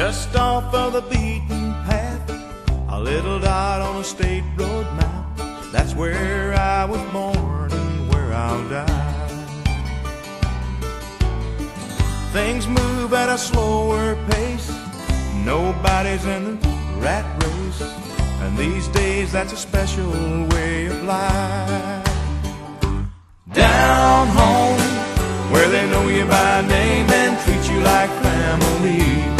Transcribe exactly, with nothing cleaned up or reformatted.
just off of the beaten path, a little dot on a state road map. That's where I was born and where I'll die. Things move at a slower pace, nobody's in the rat race, and these days that's a special way of life. Down home, where they know you by name and treat you like family,